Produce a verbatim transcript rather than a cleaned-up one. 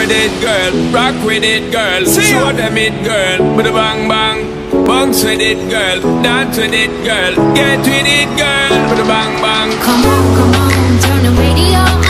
with it, girl. Rock with it, girl. Show them it, girl. With a bang bang. Bounce with it, girl. Dance with it, girl. Get with it, girl. With a bang bang. Come on, come on, turn the radio